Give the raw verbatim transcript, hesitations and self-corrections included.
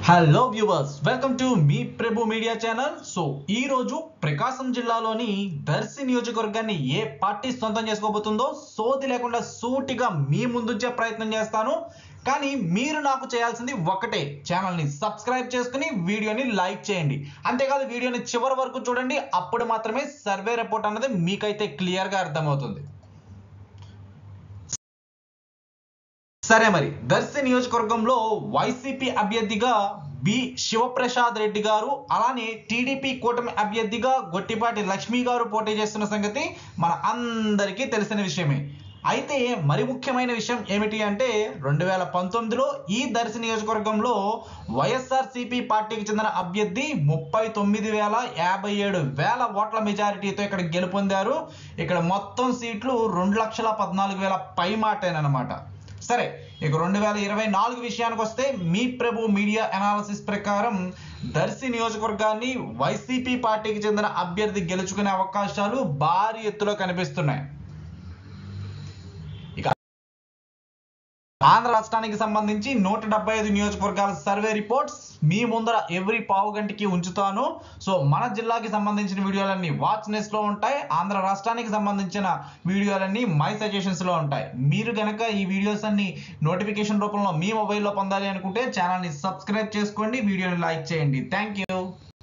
Hello viewers, welcome to మీ Prabhu media channel. So ఈ రోజు ప్రకాశం జిల్లాలోని దర్శి నియోజకవర్గాన్ని ఏ పార్టీ సొంతం చేసుకోబోతుందో సోది లేకుండా సూటిగా మీ ముందుంచే ప్రయత్నం చేస్తాను. కానీ మీరు నాకు చేయాల్సింది ఒకటే, ఛానల్ని సబ్స్క్రైబ్ చేసుకుని వీడియోని లైక్ చేయండి. అంతేకాదు వీడియోని చివరి వరకు చూడండి, అప్పుడు మాత్రమే సర్వే రిపోర్ట్ అన్నది మీకైతే క్లియర్గా అర్థమవుతుంది. సరే, మరి దర్శి నియోజకవర్గంలో వైసీపీ అభ్యర్థిగా బి శివప్రసాద్ రెడ్డి గారు, అలానే టీడీపీ కూటమి అభ్యర్థిగా గొట్టిపాటి లక్ష్మి గారు పోటీ చేస్తున్న సంగతి మన అందరికీ తెలిసిన విషయమే. అయితే మరి ముఖ్యమైన విషయం ఏమిటి అంటే, రెండు వేల పంతొమ్మిదిలో ఈ దర్శి నియోజకవర్గంలో వైఎస్ఆర్సీపీ పార్టీకి చెందిన అభ్యర్థి ముప్పై తొమ్మిది వేల యాభై ఏడు వేల ఓట్ల మెజారిటీతో ఇక్కడ గెలుపొందారు. ఇక్కడ మొత్తం సీట్లు రెండు లక్షల పద్నాలుగు వేల పై మాటేనమాట. సరే, ఇక రెండు వేల ఇరవై నాలుగు విషయానికి వస్తే, మీ ప్రభు మీడియా అనాలిసిస్ ప్రకారం దర్శి నియోజకవర్గాన్ని వైసీపీ పార్టీకి చెందిన అభ్యర్థి గెలుచుకునే అవకాశాలు భారీ ఎత్తులో కనిపిస్తున్నాయి. ఇక ఆంధ్ర రాష్ట్రానికి సంబంధించి నూట డెబ్బై ఐదు నియోజకవర్గాల సర్వే రిపోర్ట్స్ మీ ముందర ఎవ్రీ పావు గంటకి ఉంచుతాను. సో మన జిల్లాకి సంబంధించిన వీడియోలన్నీ వాచ్ నెస్ లో ఉంటాయి, ఆంధ్ర రాష్ట్రానికి సంబంధించిన వీడియోలన్నీ మై సజెషన్స్ లో ఉంటాయి. మీరు గనక ఈ వీడియోస్ అన్ని నోటిఫికేషన్ రూపంలో మీ మొబైల్లో పొందాలి అనుకుంటే ఛానల్ని సబ్స్క్రైబ్ చేసుకోండి, వీడియోని లైక్ చేయండి. Thank you.